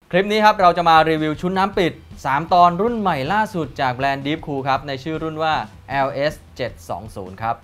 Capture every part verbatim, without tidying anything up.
คลิปนี้ครับเราจะมารีวิวชุดน้ำปิดสามตอนรุ่นใหม่ล่าสุดจากแบรนด์ Deepcool ครับในชื่อรุ่นว่า แอล เอส เจ็ดสองศูนย์ ครับ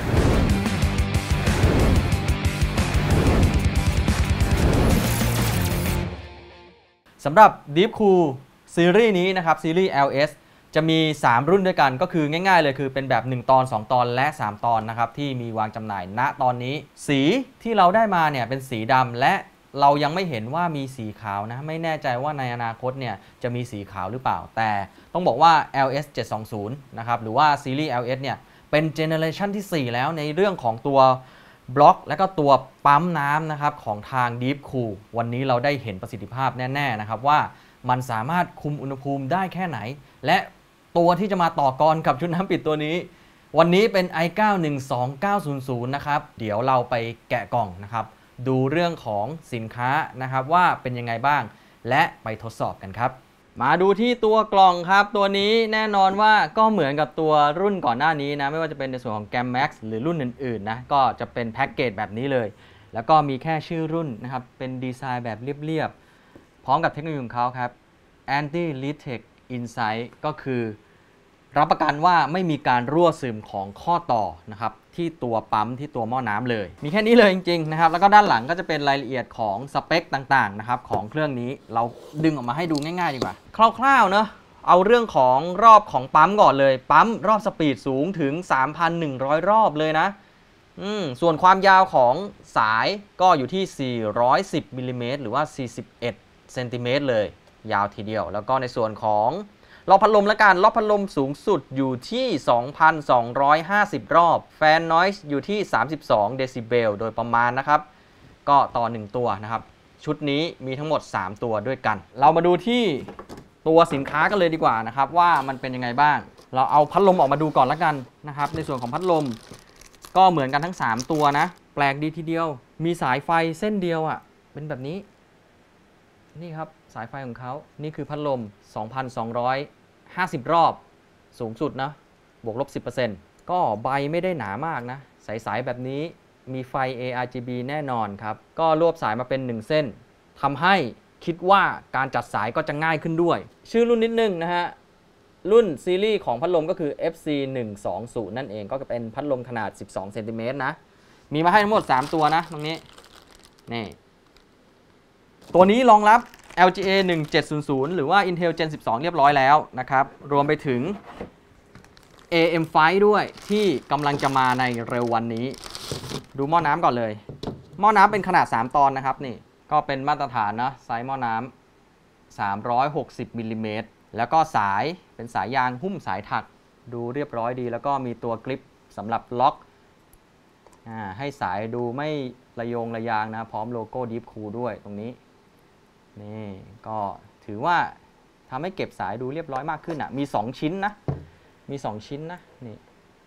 สำหรับ Deepcool ซีรีส์นี้นะครับซีรีส์ แอล เอส จะมีสามรุ่นด้วยกันก็คือง่ายๆเลยคือเป็นแบบหนึ่งตอนสองตอนและสามตอนนะครับที่มีวางจำหน่ายณตอนนี้สีที่เราได้มาเนี่ยเป็นสีดำและเรายังไม่เห็นว่ามีสีขาวนะไม่แน่ใจว่าในอนาคตเนี่ยจะมีสีขาวหรือเปล่าแต่ต้องบอกว่า แอล เอส เจ็ดสองศูนย์ นะครับหรือว่าซีรีส์ แอล เอส เนี่ยเป็นเจเนอเรชันที่สี่แล้วในเรื่องของตัวบล็อกและก็ตัวปั๊มน้ำนะครับของทาง Deepcool วันนี้เราได้เห็นประสิทธิภาพแน่ๆนะครับว่ามันสามารถคุมอุณหภูมิได้แค่ไหนและตัวที่จะมาต่อกรกับชุดน้ำปิดตัวนี้วันนี้เป็น ไอ เก้า หนึ่ง สอง เก้า ศูนย์ ศูนย์ นะครับเดี๋ยวเราไปแกะกล่องนะครับดูเรื่องของสินค้านะครับว่าเป็นยังไงบ้างและไปทดสอบกันครับมาดูที่ตัวกล่องครับตัวนี้แน่นอนว่าก็เหมือนกับตัวรุ่นก่อนหน้านี้นะไม่ว่าจะเป็นในส่วนของ Gam Max หรือรุ่นอื่นๆนะก็จะเป็นแพ็กเกจแบบนี้เลยแล้วก็มีแค่ชื่อรุ่นนะครับเป็นดีไซน์แบบเรียบๆพร้อมกับเทคโนโลยีของเขาครับ Anti Leak Insight ก็คือรับประกันว่าไม่มีการรั่วซึมของข้อต่อนะครับที่ตัวปั๊มที่ตัวหม้อน้ำเลยมีแค่นี้เลยจริงๆนะครับแล้วก็ด้านหลังก็จะเป็นรายละเอียดของสเปคต่างๆนะครับของเครื่องนี้เราดึงออกมาให้ดูง่ายๆดีกว่าคร่าวๆเนอะเอาเรื่องของรอบของปั๊มก่อนเลยปั๊มรอบสปีดสูงถึง สามพันหนึ่งร้อย รอบเลยนะอืมส่วนความยาวของสายก็อยู่ที่สี่ร้อยสิบมิลลิเมตรหรือว่าสี่สิบเอ็ดเซนติเมตรเลยยาวทีเดียวแล้วก็ในส่วนของรอบพัดลมและการรอบพัดลมสูงสุดอยู่ที่ สองพันสองร้อยห้าสิบ รอบแฟนนอยส์อยู่ที่สามสิบสองเดซิเบลโดยประมาณนะครับก็ต่อหนึ่งตัวนะครับชุดนี้มีทั้งหมดสามตัวด้วยกันเรามาดูที่ตัวสินค้ากันเลยดีกว่านะครับว่ามันเป็นยังไงบ้างเราเอาพัดลมออกมาดูก่อนละกันนะครับในส่วนของพัดลมก็เหมือนกันทั้งสามตัวนะแปลกดีทีเดียวมีสายไฟเส้นเดียวอ่ะเป็นแบบนี้นี่ครับสายไฟของเขานี่คือพัดลม สองพันสองร้อยห้าสิบ รอบสูงสุดนะบวกลบ สิบเปอร์เซ็นต์ ก็ใบไม่ได้หนามากนะใสๆแบบนี้มีไฟ เอ อาร์ จี บี แน่นอนครับก็รวบสายมาเป็นหนึ่งเส้นทำให้คิดว่าการจัดสายก็จะง่ายขึ้นด้วยชื่อรุ่นนิดนึงนะฮะรุ่นซีรีส์ของพัดลมก็คือ เอฟ ซี หนึ่งสองศูนย์ นั่นเองก็เป็นพัดลมขนาดสิบสองเซนติเมตรนะมีมาให้ทั้งหมดสามตัวนะตรงนี้นี่ตัวนี้รองรับ แอล จี เอ หนึ่งเจ็ดศูนย์ศูนย์ หรือว่า Intel Gen สิบสอง เรียบร้อยแล้วนะครับรวมไปถึง เอ เอ็ม ไฟว์ ด้วยที่กำลังจะมาในเร็ววันนี้ดูหม้อน้ำก่อนเลยหม้อน้ำเป็นขนาดสามตอนนะครับนี่ก็เป็นมาตรฐานนะไซส์หม้อน้ำสามร้อยหกสิบมิลลิเมตรแล้วก็สายเป็นสายยางหุ้มสายถักดูเรียบร้อยดีแล้วก็มีตัวกริปสำหรับล็อกให้สายดูไม่ระโยงระยางนะพร้อมโลโก้ Deepcool ด้วยตรงนี้นี่ก็ถือว่าทำให้เก็บสายดูเรียบร้อยมากขึ้นอ่ะมีสองชิ้นนะมีสองชิ้นนะนี่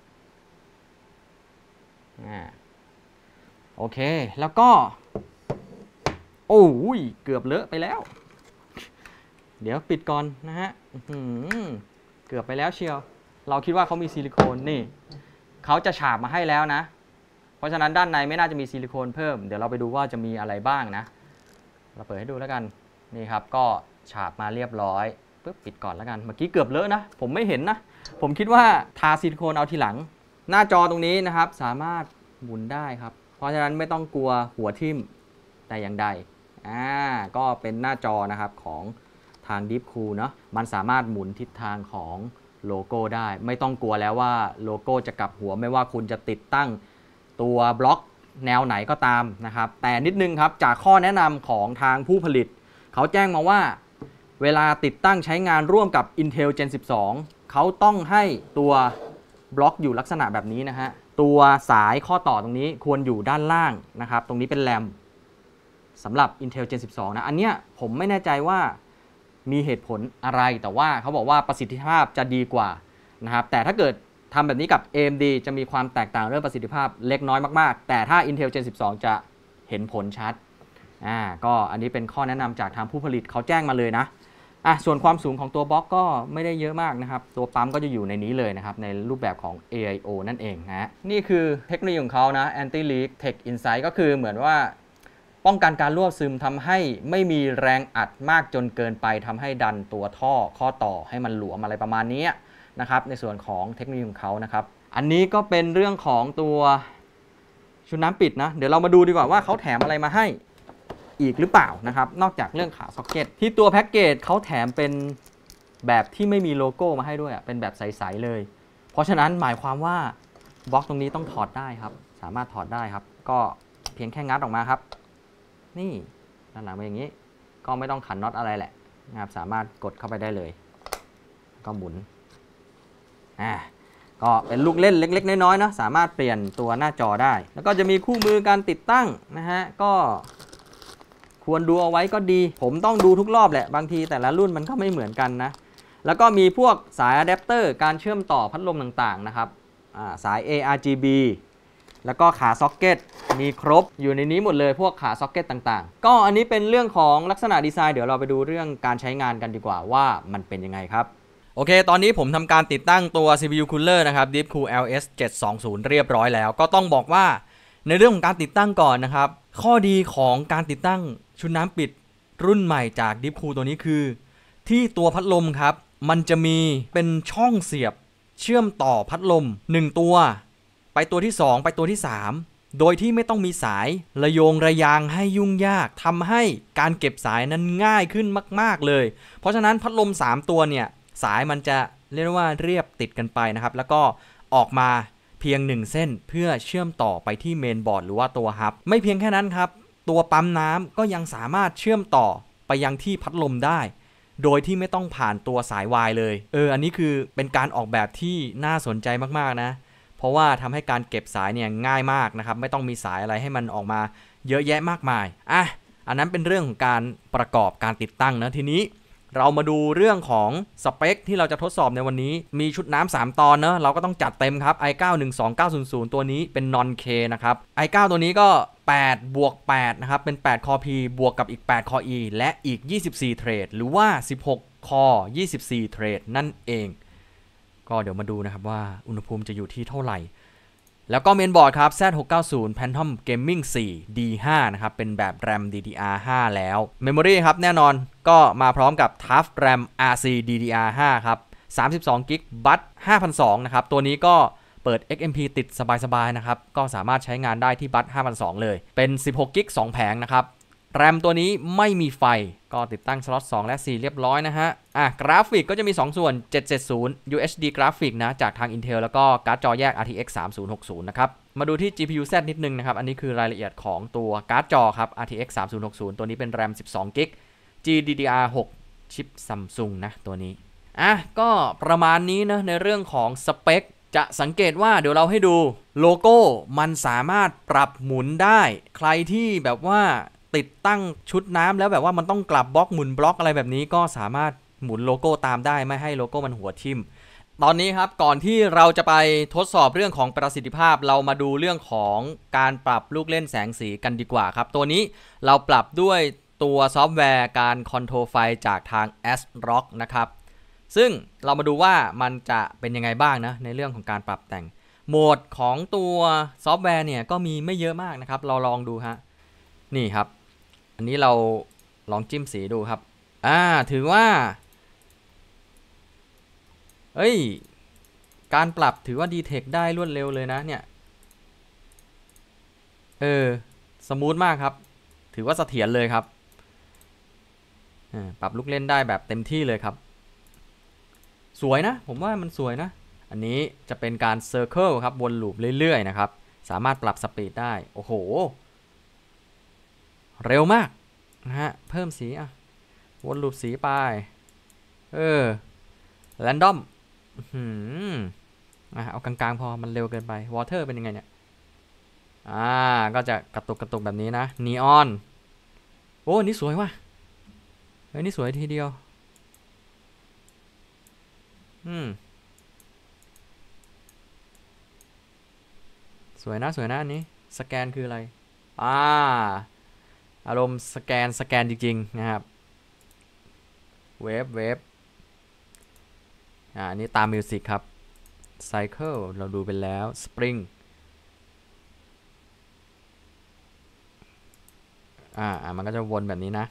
อ่าโอเคแล้วก็โอ้ยเกือบเลอะไปแล้วเดี๋ยวปิดก่อนนะฮะเกือบไปแล้วเชียวเราคิดว่าเขามีซิลิโคนนี่เขาจะฉาบมาให้แล้วนะเพราะฉะนั้นด้านในไม่น่าจะมีซิลิโคนเพิ่มเดี๋ยวเราไปดูว่าจะมีอะไรบ้างนะเราเปิดให้ดูแล้วกันนี่ครับก็ฉาบมาเรียบร้อยปึ๊บปิดก่อนแล้วกันเมื่อกี้เกือบเลอะนะผมไม่เห็นนะผมคิดว่าทาซิลิโคนเอาทีหลังหน้าจอตรงนี้นะครับสามารถหมุนได้ครับเพราะฉะนั้นไม่ต้องกลัวหัวทิ่มแต่อย่างใดอ่าก็เป็นหน้าจอนะครับของทาง Deepcool เนาะมันสามารถหมุนทิศทางของโลโก้ได้ไม่ต้องกลัวแล้วว่าโลโก้จะกลับหัวไม่ว่าคุณจะติดตั้งตัวบล็อกแนวไหนก็ตามนะครับแต่นิดนึงครับจากข้อแนะนำของทางผู้ผลิตเขาแจ้งมาว่าเวลาติดตั้งใช้งานร่วมกับ Intel Gen สิบสองเขาต้องให้ตัวบล็อกอยู่ลักษณะแบบนี้นะฮะตัวสายข้อต่อตรงนี้ควรอยู่ด้านล่างนะครับตรงนี้เป็นแรมสำหรับ Intel Gen สิบสอง นะอันเนี้ยผมไม่แน่ใจว่ามีเหตุผลอะไรแต่ว่าเขาบอกว่าประสิทธิภาพจะดีกว่านะครับแต่ถ้าเกิดทำแบบนี้กับ เอ เอ็ม ดี จะมีความแตกต่างเรื่องประสิทธิภาพเล็กน้อยมากๆแต่ถ้า Intel Gen สิบสอง จะเห็นผลชัดอ่าก็อันนี้เป็นข้อแนะนำจากทางผู้ผลิตเขาแจ้งมาเลยนะอ่ะส่วนความสูงของตัวบล็อกก็ไม่ได้เยอะมากนะครับตัวปั๊มก็จะอยู่ในนี้เลยนะครับในรูปแบบของ เอ ไอ โอ นั่นเองนะนี่คือเทคโนโลยีของเขานะ Anti Leak Tech Insight ก็คือเหมือนว่าป้องกันการรั่วซึมทำให้ไม่มีแรงอัดมากจนเกินไปทำให้ดันตัวท่อข้อต่อให้มันหลวมอะไรประมาณนี้นะครับในส่วนของเทคโนโลยีของเขานะครับอันนี้ก็เป็นเรื่องของตัวชุดน้ำปิดนะเดี๋ยวเรามาดูดีกว่าว่าเขาแถมอะไรมาให้อีกหรือเปล่านะครับนอกจากเรื่องขาซ็อกเก็ตที่ตัวแพ็กเกจเขาแถมเป็นแบบที่ไม่มีโลโก้มาให้ด้วยเป็นแบบใสๆเลยเพราะฉะนั้นหมายความว่าบล็อกตรงนี้ต้องถอดได้ครับสามารถถอดได้ครับก็เพียงแค่งัดออกมาครับนี่ด้านหลังเป็นอย่างนี้ก็ไม่ต้องขันน็อตอะไรแหละนะครับสามารถกดเข้าไปได้เลยก็หมุนอ่าก็เป็นลูกเล่นเล็กๆน้อยๆนะสามารถเปลี่ยนตัวหน้าจอได้แล้วก็จะมีคู่มือการติดตั้งนะฮะก็ควรดูเอาไว้ก็ดีผมต้องดูทุกรอบแหละบางทีแต่ละรุ่นมันก็ไม่เหมือนกันนะแล้วก็มีพวกสายอะแดปเตอร์การเชื่อมต่อพัดลมต่างๆนะครับสาย เอ อาร์ จี บี แล้วก็ขาซ็อกเก็ตมีครบอยู่ในนี้หมดเลยพวกขาซ็อกเก็ตต่างๆก็อันนี้เป็นเรื่องของลักษณะดีไซน์เดี๋ยวเราไปดูเรื่องการใช้งานกันดีกว่าว่ามันเป็นยังไงครับโอเคตอนนี้ผมทำการติดตั้งตัว ซี พี ยู Cooler นะครับ Deepcool แอล เอส เจ็ดสองศูนย์เรียบร้อยแล้วก็ต้องบอกว่าในเรื่องของการติดตั้งก่อนนะครับข้อดีของการติดตั้งชุดน้ำปิดรุ่นใหม่จาก Deepcool ตัวนี้คือที่ตัวพัดลมครับมันจะมีเป็นช่องเสียบเชื่อมต่อพัดลมหนึ่งตัวไปตัวที่สองไปตัวที่สามโดยที่ไม่ต้องมีสายระโยงระยางให้ยุ่งยากทำให้การเก็บสายนั้นง่ายขึ้นมากๆเลยเพราะฉะนั้นพัดลมสามตัวเนี่ยสายมันจะเรียกว่าเรียบติดกันไปนะครับแล้วก็ออกมาเพียงหนึ่งเส้นเพื่อเชื่อมต่อไปที่เมนบอร์ดหรือว่าตัวฮับไม่เพียงแค่นั้นครับตัวปั๊มน้ำก็ยังสามารถเชื่อมต่อไปยังที่พัดลมได้โดยที่ไม่ต้องผ่านตัวสายวายเลยเอออันนี้คือเป็นการออกแบบที่น่าสนใจมากๆนะเพราะว่าทำให้การเก็บสายเนี่ยง่ายมากนะครับไม่ต้องมีสายอะไรให้มันออกมาเยอะแยะมากมายอ่ะอันนั้นเป็นเรื่องของการประกอบการติดตั้งนะทีนี้เรามาดูเรื่องของสเปคที่เราจะทดสอบในวันนี้มีชุดน้ำสามตอนเนอะเราก็ต้องจัดเต็มครับ ไอ เก้า หนึ่ง สอง เก้า ศูนย์ ศูนย์ ตัวนี้เป็น นอน เค นะครับ ไอ เก้า ตัวนี้ก็แปดบวกแปดนะครับเป็นแปดคอ P บวกกับอีกแปดคอ E และอีกยี่สิบสี่เทรดหรือว่าสิบหกคอยี่สิบสี่เทรดนั่นเองก็เดี๋ยวมาดูนะครับว่าอุณหภูมิจะอยู่ที่เท่าไหร่แล้วก็เมนบอร์ดครับ แซด หกเก้าศูนย์ Phantom Gaming โฟร์ ดี ไฟว์ นะครับเป็นแบบ RAM ดี ดี อาร์ ไฟว์ แล้ว Memory ครับแน่นอนก็มาพร้อมกับ Tough RAM อาร์ ซี ดี ดี อาร์ ไฟว์ ครับสามสิบสองกิก บัส ห้าพันสองร้อย นะครับตัวนี้ก็เปิด เอ็กซ์ เอ็ม พี ติดสบายๆนะครับก็สามารถใช้งานได้ที่บัส ห้าพันสองร้อย เลยเป็นสิบหกกิก สองแผงนะครับแรมตัวนี้ไม่มีไฟก็ติดตั้งสล็อตสองและสี่เรียบร้อยนะฮะอ่ะกราฟิกก็จะมีสองส่วนเจ็ดเจ็ดศูนย์ ยู เอช ดี กราฟิกนะจากทาง Intel แล้วก็การ์ดจอแยก อาร์ ที เอ็กซ์ สามศูนย์หกศูนย์ นะครับมาดูที่ จี พี ยู แซด นิดนึงนะครับอันนี้คือรายละเอียดของตัวการ์ดจอครับ อาร์ ที เอ็กซ์ สามศูนย์หกศูนย์ ตัวนี้เป็นแรมสิบสองกิก จี ดี ดี อาร์ หก ชิป Samsung นะตัวนี้อ่ะก็ประมาณนี้นะในเรื่องของสเปคจะสังเกตว่าเดี๋ยวเราให้ดูโลโก้มันสามารถปรับหมุนได้ใครที่แบบว่าติดตั้งชุดน้ำแล้วแบบว่ามันต้องกลับบล็อกหมุนบล็อกอะไรแบบนี้ก็สามารถหมุนโลโก้ตามได้ไม่ให้โลโก้มันหัวทิ่มตอนนี้ครับก่อนที่เราจะไปทดสอบเรื่องของประสิทธิภาพเรามาดูเรื่องของการปรับลูกเล่นแสงสีกันดีกว่าครับตัวนี้เราปรับด้วยตัวซอฟต์แวร์การคอนโทรลไฟจากทาง ASRock นะครับซึ่งเรามาดูว่ามันจะเป็นยังไงบ้างนะในเรื่องของการปรับแต่งโหมดของตัวซอฟต์แวร์เนี่ยก็มีไม่เยอะมากนะครับเราลองดูฮะนี่ครับอันนี้เราลองจิ้มสีดูครับอ่าถือว่าเอ้ยการปรับถือว่าดีเทคได้รวดเร็วเลยนะเนี่ยเออสมูทมากครับถือว่าเสถียรเลยครับปรับลูกเล่นได้แบบเต็มที่เลยครับสวยนะผมว่ามันสวยนะอันนี้จะเป็นการเซอร์เคิลครับวนลูปเรื่อยๆนะครับสามารถปรับสปีดได้โอ้โหเร็วมากนะฮะเพิ่มสีอ่ะวนลูปสีไปเออแรนดอมหืมอ่ะเอากลางๆพอมันเร็วเกินไปวอเตอร์เป็นยังไงเนี่ยอ่าก็จะกระตุกกระตุกแบบนี้นะนีออนโอ้นี่สวยว่ะเฮ้ยนี่สวยทีเดียวอืมสวยนะสวยนะอันนี้สแกนคืออะไรอ่าอารมณ์สแกนสแกนจริงๆนะครับเวฟเวฟอ่าอันนี้ตามมิวสิกครับไซเคิลเราดูไปแล้วสปริงอ่าอ่ามันก็จะวนแบบนี้นะ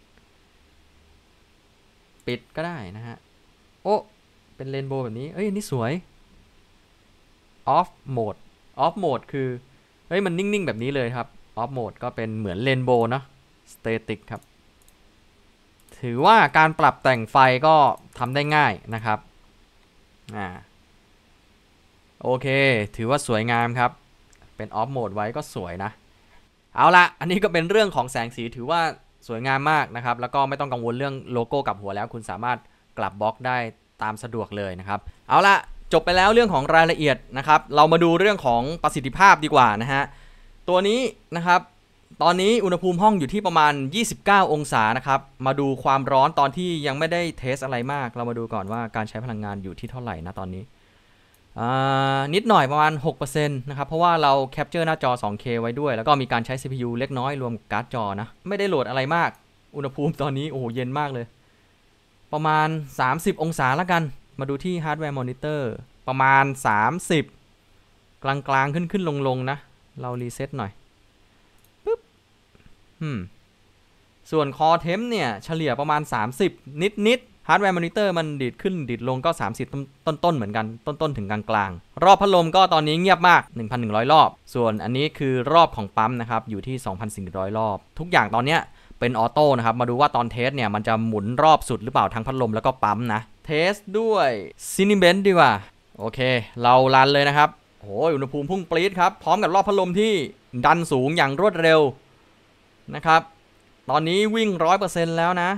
ปิดก็ได้นะฮะโอ้เป็นเรนโบว์แบบนี้เอ้ยอันนี้สวย off mode off mode คือเฮ้ยมันนิ่งๆแบบนี้เลยครับ off mode ก็เป็นเหมือนเรนโบว์เนาะ static ครับถือว่าการปรับแต่งไฟก็ทำได้ง่ายนะครับอ่าโอเคถือว่าสวยงามครับเป็น off mode ไว้ก็สวยนะเอาละอันนี้ก็เป็นเรื่องของแสงสีถือว่าสวยงามมากนะครับแล้วก็ไม่ต้องกังวลเรื่องโลโก้กับหัวแล้วคุณสามารถกลับบล็อกได้ตามสะดวกเลยนะครับเอาละจบไปแล้วเรื่องของรายละเอียดนะครับเรามาดูเรื่องของประสิทธิภาพดีกว่านะฮะตัวนี้นะครับตอนนี้อุณหภูมิห้องอยู่ที่ประมาณยี่สิบเก้าองศานะครับมาดูความร้อนตอนที่ยังไม่ได้เทสอะไรมากเรามาดูก่อนว่าการใช้พลังงานอยู่ที่เท่าไหร่นะตอนนี้นิดหน่อยประมาณ หกเปอร์เซ็นต์ นะครับเพราะว่าเราแคปเจอร์หน้าจอ สองเค ไว้ด้วยแล้วก็มีการใช้ ซี พี ยู เล็กน้อยรวมการ์ดจอนะไม่ได้โหลดอะไรมากอุณหภูมิตอนนี้โอ้โหเย็นมากเลยประมาณสามสิบองศาละกันมาดูที่ฮาร์ดแวร์มอนิเตอร์ประมาณสามสิบกลางๆขึ้นขึ้นลงๆนะเรารีเซ็ตหน่อยปึ๊บอืมส่วนคอเทมเนี่ยเฉลี่ยประมาณสามสิบนิดๆฮาร์ดแวร์มอนิเตอร์มันดีดขึ้นดีดลงก็สามสิบต้นๆเหมือนกันต้นๆถึงกลางๆรอบพัดลมก็ตอนนี้เงียบมาก หนึ่งพันหนึ่งร้อย รอบส่วนอันนี้คือรอบของปั๊มนะครับอยู่ที่ สองพันสี่ร้อย รอบทุกอย่างตอนเนี้ยเป็นออโต้นะครับมาดูว่าตอนเทสเนี่ยมันจะหมุนรอบสุดหรือเปล่าทั้งพัดลมแล้วก็ปั๊มนะเทสด้วยซินิเบนดีกว่าโอเคเรารันเลยนะครับโอ้ยอุณหภูมิพุ่งปรี๊ดครับพร้อมกับรอบพัดลมที่ดันสูงอย่างรวดเร็วนะครับตอนนี้วิ่ง ร้อยเปอร์เซ็นต์ แล้วนะ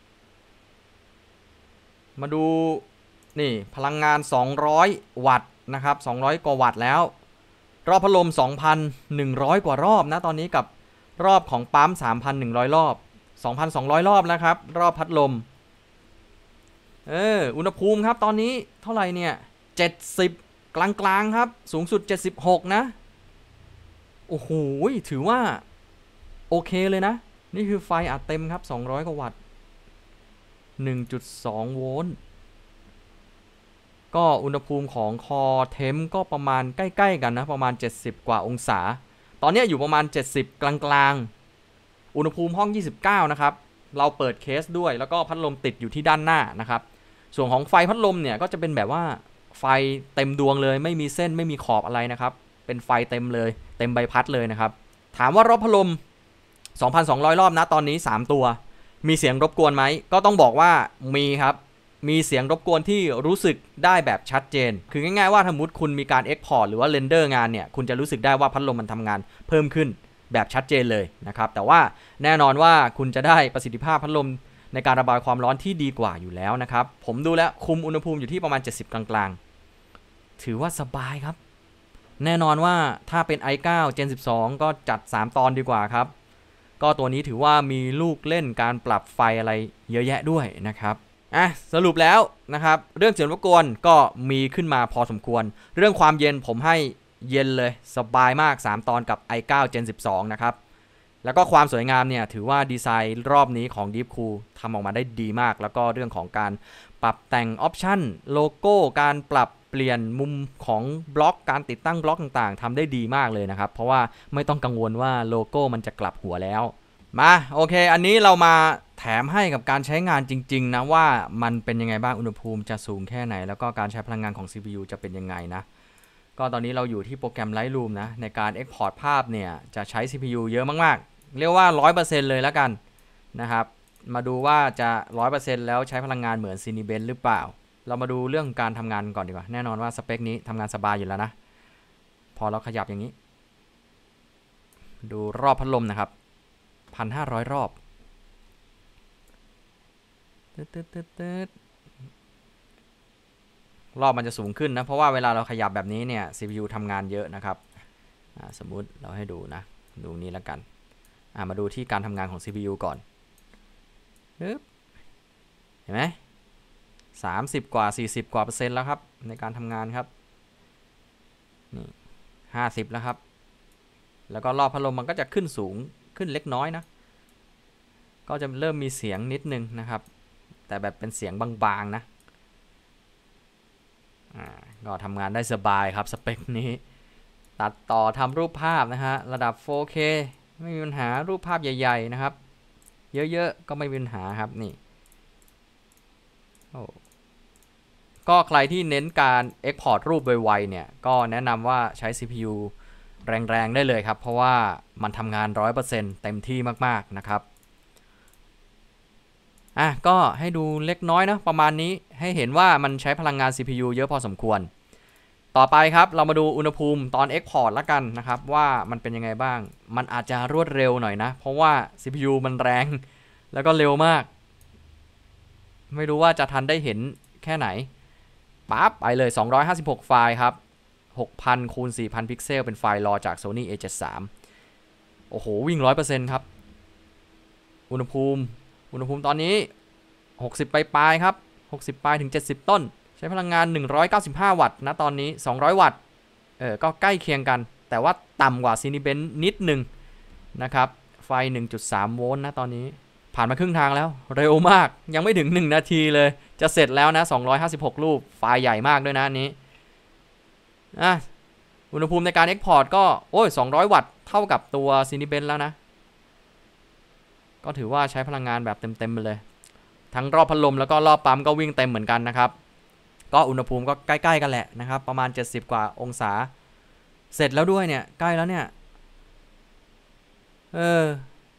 มาดูนี่พลังงานสองร้อยวัตต์นะครับสองร้อยกว่าวัตต์แล้วรอบพัดลม สองพันหนึ่งร้อย กว่ารอบนะตอนนี้กับรอบของปั๊ม สามพันหนึ่งร้อย รอบ สองพันสองร้อย รอบแล้วครับรอบพัดลมเอออุณหภูมิครับตอนนี้เท่าไหร่เนี่ยเจ็ดสิบกลางๆครับสูงสุดเจ็ดสิบหกนะโอ้โหถือว่าโอเคเลยนะนี่คือไฟอัดเต็มครับสองร้อยกว่าวัตต์ หนึ่งจุดสอง โวลต์ก็อุณหภูมิของคอเทมก็ประมาณใกล้ๆกันนะประมาณเจ็ดสิบกว่าองศาตอนนี้อยู่ประมาณเจ็ดสิบกลางๆอุณหภูมิห้องยี่สิบเก้านะครับเราเปิดเคสด้วยแล้วก็พัดลมติดอยู่ที่ด้านหน้านะครับส่วนของไฟพัดลมเนี่ยก็จะเป็นแบบว่าไฟเต็มดวงเลยไม่มีเส้นไม่มีขอบอะไรนะครับเป็นไฟเต็มเลยเต็มใบพัดเลยนะครับถามว่ารอบพัดลม สองพันสองร้อย รอบนะตอนนี้สามตัวมีเสียงรบกวนไหมก็ต้องบอกว่ามีครับมีเสียงรบกวนที่รู้สึกได้แบบชัดเจนคือง่ายๆว่าสมมติคุณมีการ Export หรือว่าเรนเดอร์งานเนี่ยคุณจะรู้สึกได้ว่าพัดลมมันทำงานเพิ่มขึ้นแบบชัดเจนเลยนะครับแต่ว่าแน่นอนว่าคุณจะได้ประสิทธิภาพพัดลมในการระบายความร้อนที่ดีกว่าอยู่แล้วนะครับผมดูแล้วคุมอุณหภูมิอยู่ที่ประมาณเจ็ดสิบกลางๆถือว่าสบายครับแน่นอนว่าถ้าเป็น ไอ ไนน์ Gen สิบสองก็จัดสามตอนดีกว่าครับก็ตัวนี้ถือว่ามีลูกเล่นการปรับไฟอะไรเยอะแยะด้วยนะครับอ่ะสรุปแล้วนะครับเรื่องเสียงรบกวนก็มีขึ้นมาพอสมควรเรื่องความเย็นผมให้เย็นเลยสบายมากสามตอนกับ ไอ ไนน์ Gen สิบสอง นะครับแล้วก็ความสวยงามเนี่ยถือว่าดีไซน์รอบนี้ของ Deepcool ทำออกมาได้ดีมากแล้วก็เรื่องของการปรับแต่งออปชั่นโลโก้การปรับเปลี่ยนมุมของบล็อกการติดตั้งบล็อกต่างๆทำได้ดีมากเลยนะครับเพราะว่าไม่ต้องกังวลว่าโลโก้มันจะกลับหัวแล้วมาโอเคอันนี้เรามาแถมให้กับการใช้งานจริงๆนะว่ามันเป็นยังไงบ้างอุณหภูมิจะสูงแค่ไหนแล้วก็การใช้พลังงานของ ซี พี ยู จะเป็นยังไงนะก็ตอนนี้เราอยู่ที่โปรแกรม Lightroom นะในการ Export ภาพเนี่ยจะใช้ ซี พี ยู เยอะมากๆเรียกว่า ร้อยเปอร์เซ็นต์ เลยแล้วกันนะครับมาดูว่าจะ ร้อยเปอร์เซ็นต์ แล้วใช้พลังงานเหมือน Cinebench หรือเปล่าเรามาดูเรื่องการทำงานก่อนดีกว่าแน่นอนว่าสเปคนี้ทำงานสบายอยู่แล้วนะพอเราขยับอย่างนี้ดูรอบพัดลมนะครับ หนึ่งพันห้าร้อย รอบรอบมันจะสูงขึ้นนะเพราะว่าเวลาเราขยับแบบนี้เนี่ย ซี พี ยู ทำงานเยอะนะครับสมมุติเราให้ดูนะดูนี้แล้วกันมาดูที่การทำงานของ ซี พี ยู ก่อนเห็นไหมสามสิบกว่าสี่สิบกว่าเปอร์เซ็นต์แล้วครับในการทำงานครับนี่ห้าสิบแล้วครับแล้วก็รอบพัดลมมันก็จะขึ้นสูงขึ้นเล็กน้อยนะก็จะเริ่มมีเสียงนิดนึงนะครับแต่แบบเป็นเสียงบางๆนะก็ทำงานได้สบายครับสเปคนี้ตัดต่อทำรูปภาพนะฮะระดับ โฟร์เคไม่มีปัญหารูปภาพใหญ่ๆนะครับเยอะๆก็ไม่มีปัญหาครับนี่ก็ใครที่เน้นการ Export รูปไวๆเนี่ยก็แนะนำว่าใช้ ซี พี ยู แรงๆได้เลยครับเพราะว่ามันทำงาน ร้อยเปอร์เซ็นต์ เต็มที่มากๆนะครับอ่ะก็ให้ดูเล็กน้อยนะประมาณนี้ให้เห็นว่ามันใช้พลังงาน ซี พี ยู เยอะพอสมควรต่อไปครับเรามาดูอุณหภูมิตอน Export ละกันนะครับว่ามันเป็นยังไงบ้างมันอาจจะรวดเร็วหน่อยนะเพราะว่า ซี พี ยู มันแรงแล้วก็เร็วมากไม่รู้ว่าจะทันได้เห็นแค่ไหนปั๊บไปเลยสองร้อยห้าสิบหกไฟล์ครับ หกพัน คูณ สี่พัน พิกเซลเป็นไฟล์รอจาก Sony เอ เจ็ดสิบสาม โอ้โหวิ่ง ร้อยเปอร์เซ็นต์ ครับอุณหภูมิอุณหภูมิตอนนี้หกสิบปลายๆครับหกสิบปลายถึงเจ็ดสิบต้นใช้พลังงานหนึ่งร้อยเก้าสิบห้าวัตต์นะตอนนี้สองร้อยวัตต์เออก็ใกล้เคียงกันแต่ว่าต่ำกว่า Cinebench นิดนึงนะครับไฟ หนึ่งจุดสาม โวลต์นะตอนนี้ผ่านมาครึ่งทางแล้วเร็วมากยังไม่ถึงหนึ่งนาทีเลยจะเสร็จแล้วนะสองร้อยห้าสิบหกรูปไฟล์ใหญ่มากด้วยนะอันนี้อ่ะอุณหภูมิในการ Export ก็โอ้ยสองร้อยวัตต์เท่ากับตัว Cinebench แล้วนะก็ถือว่าใช้พลังงานแบบเต็มๆไปเลยทั้งรอบพัดลมแล้วก็รอบปั๊มก็วิ่งเต็มเหมือนกันนะครับก็อุณหภูมิก็ใกล้ๆกันแหละนะครับประมาณเจ็ดสิบกว่าองศาเสร็จแล้วด้วยเนี่ยใกล้แล้วเนี่ยเออ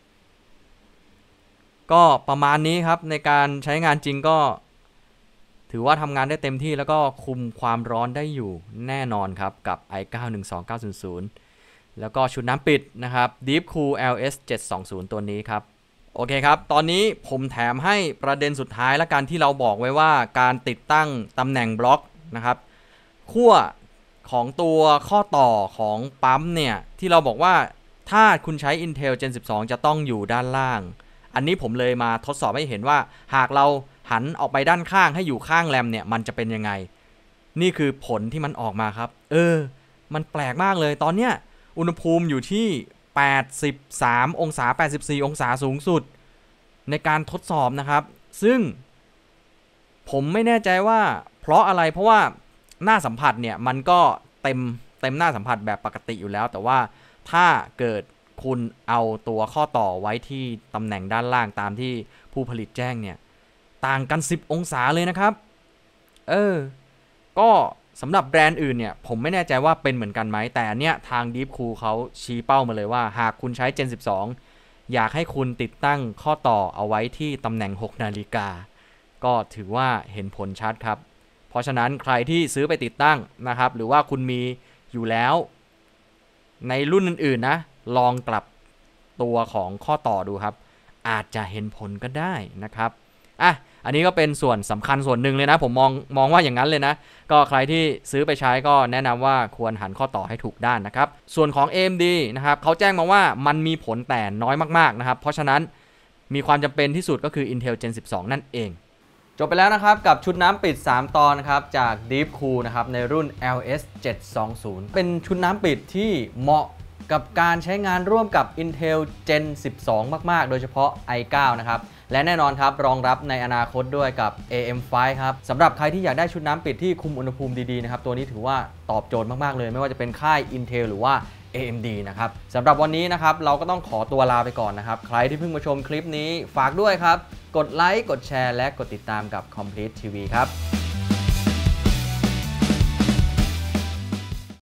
ก็ประมาณนี้ครับในการใช้งานจริงก็ถือว่าทำงานได้เต็มที่แล้วก็คุมความร้อนได้อยู่แน่นอนครับกับ ไอ เก้า หนึ่งสองเก้าศูนย์ศูนย์ แล้วก็ชุดน้ำปิดนะครับ Deepcool แอล เอส เจ็ดสองศูนย์ ตัวนี้ครับโอเคครับตอนนี้ผมแถมให้ประเด็นสุดท้ายและการที่เราบอกไว้ว่าการติดตั้งตำแหน่งบล็อกนะครับขั้วของตัวข้อต่อของปั๊มเนี่ยที่เราบอกว่าถ้าคุณใช้ Intel เจน สิบสอง จะต้องอยู่ด้านล่างอันนี้ผมเลยมาทดสอบให้เห็นว่าหากเราหันออกไปด้านข้างให้อยู่ข้างแรมเนี่ยมันจะเป็นยังไงนี่คือผลที่มันออกมาครับเออมันแปลกมากเลยตอนเนี้ยอุณหภูมิอยู่ที่แปดสิบสามองศาแปดสิบสี่องศาสูงสุดในการทดสอบนะครับซึ่งผมไม่แน่ใจว่าเพราะอะไรเพราะว่าหน้าสัมผัสเนี่ยมันก็เต็มเต็มหน้าสัมผัสแบบปกติอยู่แล้วแต่ว่าถ้าเกิดคุณเอาตัวข้อต่อไว้ที่ตำแหน่งด้านล่างตามที่ผู้ผลิตแจ้งเนี่ยต่างกันสิบองศาเลยนะครับเออก็สำหรับแบรนด์อื่นเนี่ยผมไม่แน่ใจว่าเป็นเหมือนกันไหมแต่เนี้ยทาง Deepcool เขาชี้เป้ามาเลยว่าหากคุณใช้ เจน สิบสอง อยากให้คุณติดตั้งข้อต่อเอาไว้ที่ตำแหน่งหกนาฬิกาก็ถือว่าเห็นผลชัดครับเพราะฉะนั้นใครที่ซื้อไปติดตั้งนะครับหรือว่าคุณมีอยู่แล้วในรุ่นอื่นๆนะลองกลับตัวของข้อต่อดูครับอาจจะเห็นผลก็ได้นะครับอ่ะอันนี้ก็เป็นส่วนสำคัญส่วนหนึ่งเลยนะผมมองมองว่าอย่างนั้นเลยนะก็ใครที่ซื้อไปใช้ก็แนะนำว่าควรหันข้อต่อให้ถูกด้านนะครับส่วนของ เอ เอ็ม ดี นะครับเขาแจ้งมาว่ามันมีผลแต่น้อยมากๆนะครับเพราะฉะนั้นมีความจำเป็นที่สุดก็คือ Intel เจน สิบสอง นั่นเองจบไปแล้วนะครับกับชุดน้ำปิดสามตอนนะครับจาก Deepcool นะครับในรุ่น แอล เอส เจ็ดสองศูนย์ เป็นชุดน้ำปิดที่เหมาะกับการใช้งานร่วมกับ Intel เจน สิบสอง มากๆโดยเฉพาะ ไอ ไนน์ นะครับและแน่นอนครับรองรับในอนาคตด้วยกับ เอ เอ็ม ไฟว์ ครับสำหรับใครที่อยากได้ชุดน้ำปิดที่คุมอุณหภูมิดีๆนะครับตัวนี้ถือว่าตอบโจทย์มากๆเลยไม่ว่าจะเป็นค่าย Intel หรือว่า เอ เอ็ม ดี นะครับสำหรับวันนี้นะครับเราก็ต้องขอตัวลาไปก่อนนะครับใครที่เพิ่งมาชมคลิปนี้ฝากด้วยครับกดไลค์กดแชร์และกดติดตามกับ Complete ที วี ครับ